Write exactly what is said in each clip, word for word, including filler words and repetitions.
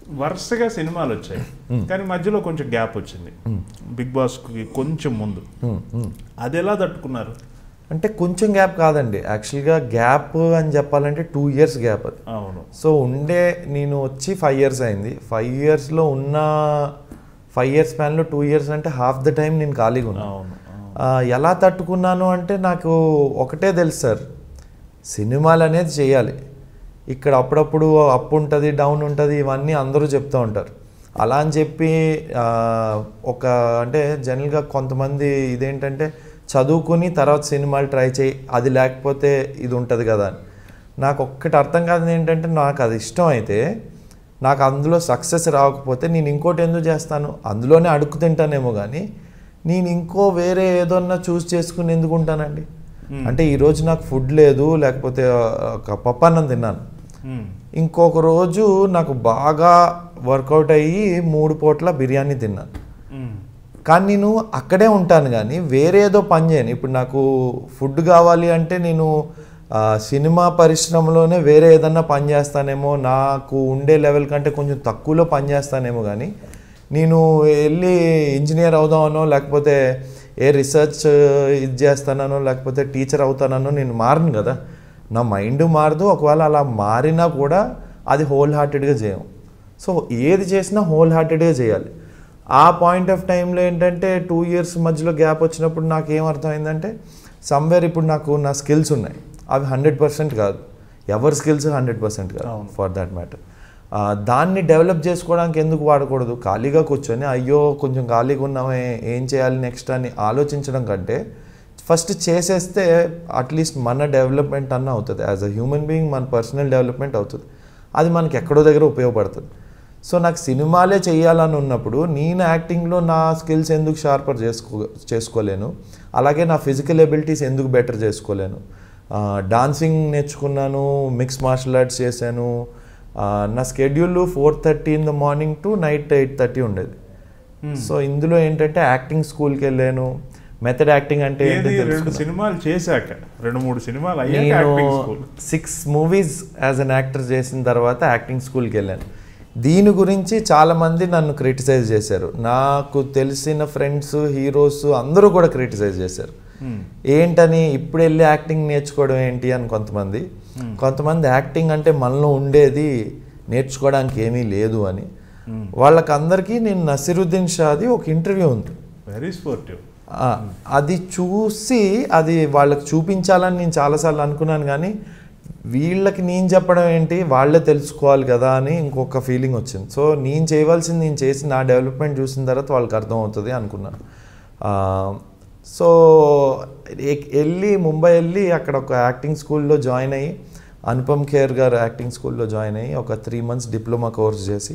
వరుసగా సినిమాలు వచ్చాయి కానీ మధ్యలో కొంచెం గ్యాప్ వచ్చింది బిగ్ బాస్కి కొంచెం ముందు. అది ఎలా తట్టుకున్నారు? అంటే కొంచెం గ్యాప్ కాదండి, యాక్చువల్గా గ్యాప్ అని చెప్పాలంటే టూ ఇయర్స్ గ్యాప్ అది. అవును. సో ఉండే నేను వచ్చి ఫైవ్ ఇయర్స్ అయింది. ఫైవ్ ఇయర్స్లో ఉన్న ఫైవ్ ఇయర్స్ స్పాన్లో టూ ఇయర్స్ అంటే హాఫ్ ద టైం నేను ఖాళీగా ఉన్నాను. ఎలా తట్టుకున్నాను అంటే నాకు ఒకటే తెలుసు సార్, సినిమాలు అనేది చేయాలి. ఇక్కడ అప్పుడప్పుడు అప్ ఉంటుంది, డౌన్ ఉంటుంది, ఇవన్నీ అందరూ చెప్తూ ఉంటారు. అలా అని చెప్పి ఒక అంటే జనరల్గా కొంతమంది ఇదేంటంటే చదువుకుని తర్వాత సినిమాలు ట్రై చేయి, అది లేకపోతే ఇది ఉంటుంది కదా అని. నాకు ఒక్కటి అర్థం కాదు ఏంటంటే, నాకు అది ఇష్టం అయితే నాకు అందులో సక్సెస్ రాకపోతే నేను ఇంకోటి ఎందుకు చేస్తాను? అందులోనే అడుగు తింటానేమో కానీ నేను ఇంకో వేరే ఏదన్నా చూస్ చేసుకుని ఎందుకు ఉంటానండి? అంటే ఈరోజు నాకు ఫుడ్ లేదు, లేకపోతే ఒక పప్పన్నం తిన్నాను, ఇంకొక రోజు నాకు బాగా వర్కౌట్ అయ్యి మూడు పూట్ల బిర్యానీ తిన్నాను, కానీ నేను అక్కడే ఉంటాను కానీ వేరే ఏదో పని చేయను. ఇప్పుడు నాకు ఫుడ్ కావాలి అంటే నేను సినిమా పరిశ్రమలోనే వేరే ఏదన్నా పని చేస్తానేమో, నాకు ఉండే లెవెల్ కంటే కొంచెం తక్కువలో పని చేస్తానేమో, కానీ నేను వెళ్ళి ఇంజనీర్ అవుదామనో లేకపోతే ఏ రీసెర్చ్ ఇది చేస్తానో లేకపోతే టీచర్ అవుతానో నేను మారను కదా. నా మైండ్ మారదు, ఒకవేళ అలా మారినా కూడా అది హోల్ హార్టెడ్గా చేయం. సో ఏది చేసినా హోల్ హార్టెడ్గా చేయాలి. ఆ పాయింట్ ఆఫ్ టైంలో ఏంటంటే టూ ఇయర్స్ మధ్యలో గ్యాప్ వచ్చినప్పుడు నాకు ఏమర్థమైందంటే, సమ్వేర్ ఇప్పుడు నాకు నా స్కిల్స్ ఉన్నాయి, అవి హండ్రెడ్ పర్సెంట్ కాదు, ఎవరి స్కిల్స్ హండ్రెడ్ పర్సెంట్ కాదు ఫర్ దాట్ మ్యాటర్. దాన్ని డెవలప్ చేసుకోవడానికి ఎందుకు వాడకూడదు? ఖాళీగా కూర్చొని అయ్యో కొంచెం ఖాళీగా ఉన్నామే ఏం చేయాలి నెక్స్ట్ అని ఆలోచించడం కంటే ఫస్ట్ చేసేస్తే అట్లీస్ట్ మన డెవలప్మెంట్ అన్న అవుతుంది. యాజ్ అ హ్యూమన్ బీయింగ్ మన పర్సనల్ డెవలప్మెంట్ అవుతుంది, అది మనకి ఎక్కడో దగ్గర ఉపయోగపడుతుంది. సో నాకు సినిమాలే చేయాలని ఉన్నప్పుడు నేను యాక్టింగ్లో నా స్కిల్స్ ఎందుకు షార్పర్ చేసుకో చేసుకోలేను అలాగే నా ఫిజికల్ ఎబిలిటీస్ ఎందుకు బెటర్ చేసుకోలేను? డాన్సింగ్ నేర్చుకున్నాను, మిక్స్ మార్షల్ ఆర్ట్స్ చేశాను. నా schedule four thirty in the morning to night eight thirty ఉండేది. సో ఇందులో ఏంటంటే యాక్టింగ్ స్కూల్కి వెళ్ళాను. మెథడ్ యాక్టింగ్ అంటే రెండు సినిమాలు చేశాక రెండు మూడు సినిమాలు నేను six movies as an actor చేసిన తర్వాత యాక్టింగ్ స్కూల్కి వెళ్ళాను. దీని గురించి చాలామంది నన్ను క్రిటిసైజ్ చేశారు. నాకు తెలిసిన ఫ్రెండ్స్ హీరోస్ అందరూ కూడా క్రిటిసైజ్ చేశారు. ఏంటని ఇప్పుడు వెళ్ళి యాక్టింగ్ నేర్చుకోవడం ఏంటి అని కొంతమంది, కొంతమంది యాక్టింగ్ అంటే మనలో ఉండేది నేర్చుకోవడానికి ఏమీ లేదు అని. వాళ్ళకందరికీ నేను నసీరుద్దీన్ షాది ఒక ఇంటర్వ్యూ ఉంది, వెరీ స్పోర్టివ్, అది చూసి అది వాళ్ళకి చూపించాలని నేను చాలాసార్లు అనుకున్నాను. కానీ వీళ్ళకి నేను చెప్పడం ఏంటి, వాళ్ళే తెలుసుకోవాలి కదా అని ఇంకొక ఫీలింగ్ వచ్చింది. సో నేను చేయవలసింది నేను చేసి నా డెవలప్మెంట్ చూసిన తర్వాత వాళ్ళకి అర్థం అవుతుంది అనుకున్నాను. సో వెళ్ళి ముంబై వెళ్ళి అక్కడ ఒక యాక్టింగ్ స్కూల్లో జాయిన్ అయ్యి, అనుపమ్ ఖేర్ గారు యాక్టింగ్ స్కూల్లో జాయిన్ అయ్యి ఒక త్రీ మంత్స్ డిప్లొమా కోర్స్ చేసి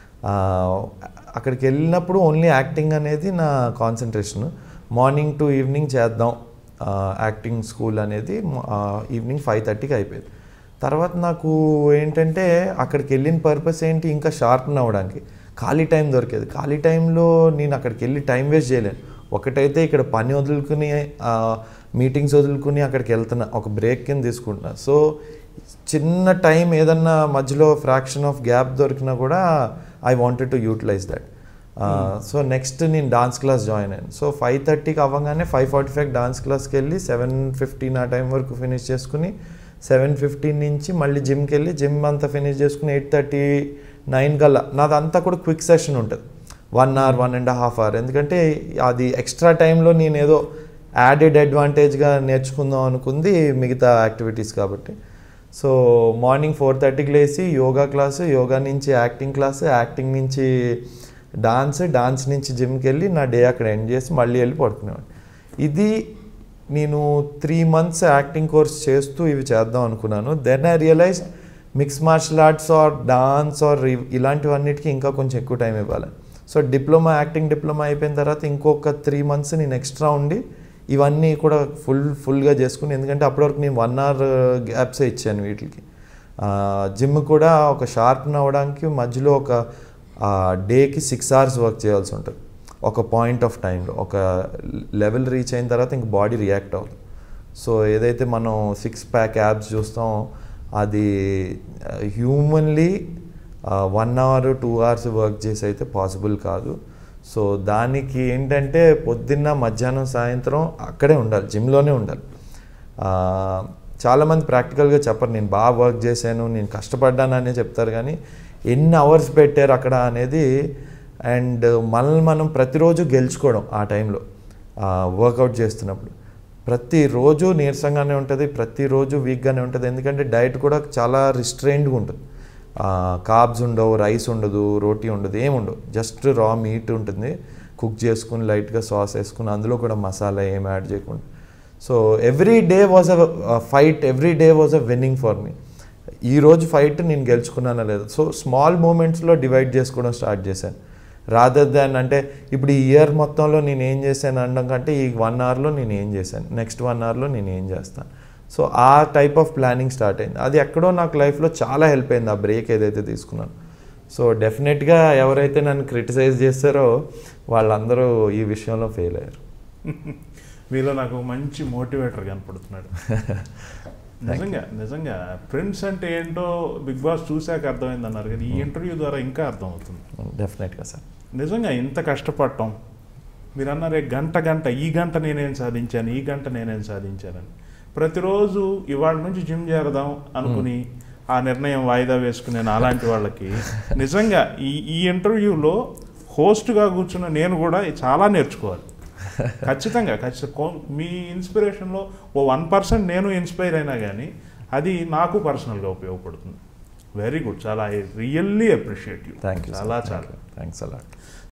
అక్కడికి వెళ్ళినప్పుడు ఓన్లీ యాక్టింగ్ అనేది నా కాన్సన్ట్రేషన్. మార్నింగ్ టు ఈవినింగ్ చేద్దాం యాక్టింగ్ స్కూల్ అనేది ఈవినింగ్ ఫైవ్ థర్టీకి అయిపోయింది. తర్వాత నాకు ఏంటంటే అక్కడికి వెళ్ళిన పర్పస్ ఏంటి, ఇంకా షార్ప్న్ అవ్వడానికి. ఖాళీ టైం దొరికేది, ఖాళీ టైంలో నేను అక్కడికి వెళ్ళి టైం వేస్ట్ చేయలేను. ఒకటైతే ఇక్కడ పని వదులుకుని మీటింగ్స్ వదులుకుని అక్కడికి వెళ్తున్నా, ఒక బ్రేక్ కింద తీసుకుంటున్నా. సో చిన్న టైం ఏదన్నా మధ్యలో ఫ్రాక్షన్ ఆఫ్ గ్యాప్ దొరికినా కూడా I wanted to utilize that. So next నేను డాన్స్ క్లాస్ జాయిన్ అయ్యాను. సో ఫైవ్ థర్టీకి అవ్వగానే ఫైవ్ ఫార్టీ ఫైవ్ డాన్స్ క్లాస్కి వెళ్ళి సెవెన్ ఫిఫ్టీన్ ఆ టైం వరకు ఫినిష్ చేసుకుని సెవెన్ ఫిఫ్టీన్ నుంచి మళ్ళీ జిమ్కి వెళ్ళి జిమ్ అంతా ఫినిష్ చేసుకుని ఎయిట్ థర్టీ నైన్ కల్లా నాదంతా కూడా క్విక్ సెషన్ ఉంటుంది, one hour one and half hour. ఎందుకంటే అది ఎక్స్ట్రా టైంలో నేను ఏదో యాడెడ్ అడ్వాంటేజ్గా నేర్చుకుందాం అనుకుంది మిగతా యాక్టివిటీస్ కాబట్టి. సో మార్నింగ్ ఫోర్ థర్టీకి లేచి యోగా క్లాసు, యోగా నుంచి యాక్టింగ్ క్లాసు, యాక్టింగ్ నుంచి డాన్స్, డాన్స్ నుంచి జిమ్కి వెళ్ళి నా డే అక్కడ ఎండ్ చేసి మళ్ళీ వెళ్ళి పడుకునేవాడిని. ఇది నేను త్రీ మంత్స్ యాక్టింగ్ కోర్స్ చేస్తూ ఇవి చేద్దాం అనుకున్నాను. Then I realize mix martial arts or dance or ఇలాంటివన్నిటికీ ఇంకా కొంచెం ఎక్కువ టైం ఇవ్వాలి. సో డిప్లొమా యాక్టింగ్ డిప్లొమా అయిపోయిన తర్వాత ఇంకొక త్రీ మంత్స్ నేను ఎక్స్ట్రా ఉండి ఇవన్నీ కూడా ఫుల్ ఫుల్గా చేసుకుని, ఎందుకంటే అప్పటివరకు నేను వన్ అవర్ గ్యాప్సే ఇచ్చాను వీటికి. జిమ్ కూడా ఒక షార్ప్న్ అవ్వడానికి మధ్యలో ఒక డేకి సిక్స్ అవర్స్ వర్క్ చేయాల్సి ఉంటుంది ఒక పాయింట్ ఆఫ్ టైంలో. ఒక లెవెల్ రీచ్ అయిన తర్వాత ఇంక బాడీ రియాక్ట్ అవ్వదు. సో ఏదైతే మనం సిక్స్ ప్యాక్ యాబ్స్ చూస్తామో అది humanly one hour two hours work చేసి అయితే పాసిబుల్ కాదు. సో దానికి ఏంటంటే పొద్దున్న మధ్యాహ్నం సాయంత్రం అక్కడే ఉండాలి, జిమ్లోనే ఉండాలి. చాలామంది ప్రాక్టికల్గా చెప్పరు నేను బాగా వర్క్ చేశాను, నేను కష్టపడ్డాను అనే చెప్తారు, కానీ ఎన్ని అవర్స్ పెట్టారు అక్కడ అనేది. అండ్ మనల్ని మనం ప్రతిరోజు గెలుచుకోవడం ఆ టైంలో వర్కౌట్ చేస్తున్నప్పుడు ప్రతిరోజు నీరసంగానే ఉంటుంది, ప్రతిరోజు వీక్గానే ఉంటుంది. ఎందుకంటే డైట్ కూడా చాలా రిస్ట్రైన్డ్గా ఉంటుంది. కార్బ్స్ ఉండవు, రైస్ ఉండదు, రోటీ ఉండదు, ఏముండవు, జస్ట్ రా మీట్ ఉంటుంది, కుక్ చేసుకుని లైట్గా సాస్ వేసుకుని అందులో కూడా మసాలా ఏం యాడ్ చేయకుండా. So every day was a fight, every day was a winning for me. ఈరోజు ఫైట్ నేను గెలుచుకున్నానా లేదు. సో స్మాల్ మూమెంట్స్లో డివైడ్ చేసుకోవడం స్టార్ట్ చేశాను. రాదర్ దాన్ అంటే ఇప్పుడు ఈ ఇయర్ మొత్తంలో నేను ఏం చేశాను అనడం కంటే ఈ వన్ అవర్లో నేను ఏం చేశాను, నెక్స్ట్ వన్ అవర్లో నేను ఏం చేస్తాను. సో ఆ టైప్ ఆఫ్ ప్లానింగ్ స్టార్ట్ అయింది. అది ఎక్కడో నాకు లైఫ్లో చాలా హెల్ప్ అయింది ఆ బ్రేక్ ఏదైతే తీసుకున్నాను. సో డెఫినెట్గా ఎవరైతే నన్ను క్రిటిసైజ్ చేస్తారో వాళ్ళందరూ ఈ విషయంలో ఫెయిల్ అయ్యారు. మీలో నాకు మంచి మోటివేటర్ కనపడుతున్నాడు. నిజంగా నిజంగా ఫ్రెండ్స్ అంటే ఏంటో బిగ్ బాస్ చూశాక అర్థమైంది అన్నారు, కానీ ఈ ఇంటర్వ్యూ ద్వారా ఇంకా అర్థమవుతుంది. డెఫినెట్గా సార్, నిజంగా ఇంత కష్టపడటం. మీరు అన్నారే గంట గంట ఈ గంట నేనేం సాధించాను, ఈ గంట నేనేం సాధించానని. ప్రతిరోజు ఇవాళ నుంచి జిమ్ చేరదాం అనుకుని ఆ నిర్ణయం వాయిదా వేసుకునే అలాంటి వాళ్ళకి నిజంగా ఈ ఈ ఇంటర్వ్యూలో హోస్ట్గా కూర్చున్న నేను కూడా చాలా నేర్చుకోవాలి. ఖచ్చితంగా ఖచ్చితంగా మీ ఇన్స్పిరేషన్లో ఓ వన్ పర్సెంట్ నేను ఇన్స్పైర్ అయినా కానీ అది నాకు పర్సనల్గా ఉపయోగపడుతుంది. వెరీ గుడ్, చాలా I really appreciate you. Thank you, చాలా చాలా థ్యాంక్స్ అలాట్.